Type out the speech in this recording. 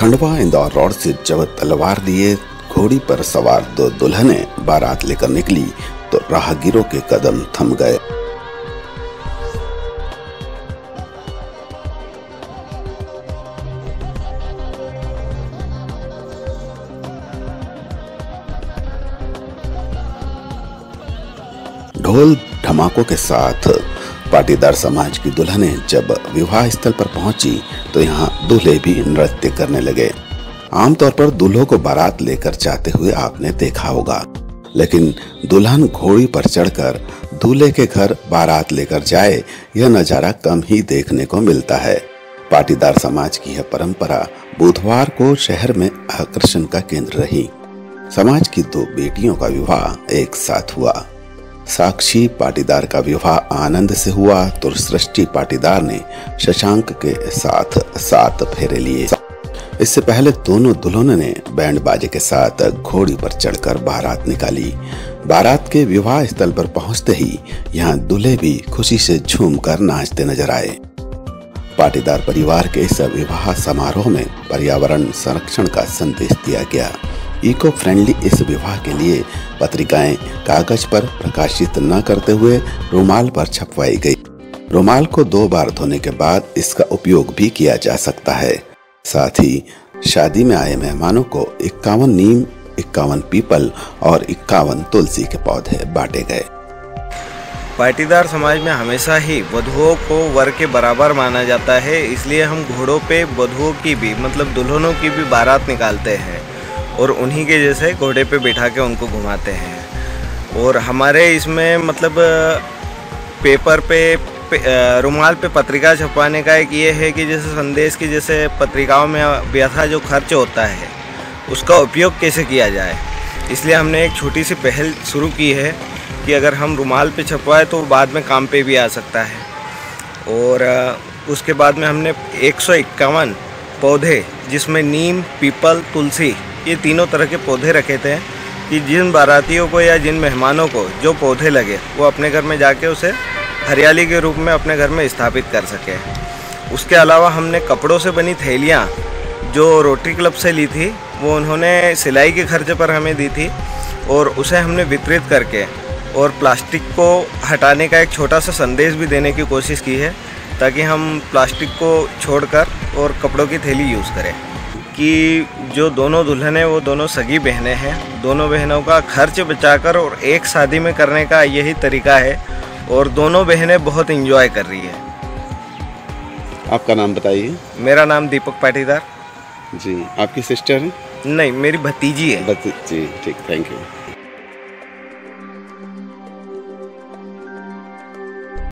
Khandwa Indore road से जब तलवार लिए घोड़ी पर सवार दो दुल्हनें बारात लेकर निकली तो राहगीरों के कदम थम गए। ढोल धमाकों के साथ पाटीदार समाज की दुल्हनें जब विवाह स्थल पर पहुंची तो यहाँ दूल्हे भी नृत्य करने लगे। आमतौर पर दूल्हों को बारात लेकर जाते हुए आपने देखा होगा, लेकिन दुल्हन घोड़ी पर चढ़कर दूल्हे के घर बारात लेकर जाए, यह नजारा कम ही देखने को मिलता है। पाटीदार समाज की यह परंपरा बुधवार को शहर में आकर्षण का केंद्र रही। समाज की दो बेटियों का विवाह एक साथ हुआ। साक्षी पाटीदार का विवाह आनंद से हुआ तो सृष्टि पाटीदार ने शशांक के साथ 7 फेरे लिए। इससे पहले दोनों दुल्हनों ने बैंड बाजे के साथ घोड़ी पर चढ़कर बारात निकाली। बारात के विवाह स्थल पर पहुंचते ही यहां दूल्हे भी खुशी से झूमकर नाचते नजर आए। पाटीदार परिवार के इस विवाह समारोह में पर्यावरण संरक्षण का संदेश दिया गया। इको फ्रेंडली इस विवाह के लिए पत्रिकाएं कागज पर प्रकाशित न करते हुए रुमाल पर छपवाई गई। रुमाल को 2 बार धोने के बाद इसका उपयोग भी किया जा सकता है। साथ ही शादी में आए मेहमानों को 51 नीम, 51 पीपल और 51 तुलसी के पौधे बांटे गए। पाटीदार समाज में हमेशा ही वधुओं को वर के बराबर माना जाता है, इसलिए हम घोड़ों पे वधुओं की भी मतलब दुल्हनों की भी बारात निकालते हैं और उन्हीं के जैसे घोड़े पे बिठा के उनको घुमाते हैं। और हमारे इसमें मतलब पेपर पे रुमाल पे पत्रिका छपवाने का एक ये है कि जैसे संदेश की जैसे पत्रिकाओं में व्यथा जो खर्च होता है उसका उपयोग कैसे किया जाए, इसलिए हमने एक छोटी सी पहल शुरू की है कि अगर हम रुमाल पे छपवाए तो बाद में काम पे भी आ सकता है। और उसके बाद में हमने 151 पौधे जिसमें नीम, पीपल, तुलसी ये तीनों तरह के पौधे रखे थे कि जिन बारातियों को या जिन मेहमानों को जो पौधे लगे वो अपने घर में जाके उसे हरियाली के रूप में अपने घर में स्थापित कर सके। उसके अलावा हमने कपड़ों से बनी थैलियाँ जो रोटरी क्लब से ली थी वो उन्होंने सिलाई के खर्चे पर हमें दी थी और उसे हमने वितरित करके और प्लास्टिक को हटाने का एक छोटा सा संदेश भी देने की कोशिश की है ताकि हम प्लास्टिक को छोड़कर और कपड़ों की थैली यूज़ करें। कि जो दोनों दुल्हन है वो दोनों सगी बहनें हैं, दोनों बहनों का खर्च बचाकर और एक शादी में करने का यही तरीका है और दोनों बहनें बहुत एंजॉय कर रही है। आपका नाम बताइए। मेरा नाम दीपक पाटीदार जी। आपकी सिस्टर है? नहीं, मेरी भतीजी है। जी, ठीक, थैंक यू।